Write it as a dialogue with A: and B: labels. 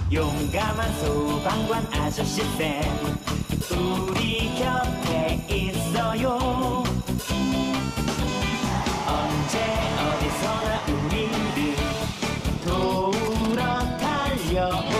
A: 용감한 소방관 아저씨쌤 우리 곁에 있어요. 언제 어디서나 우리를 도우러 달려오세요.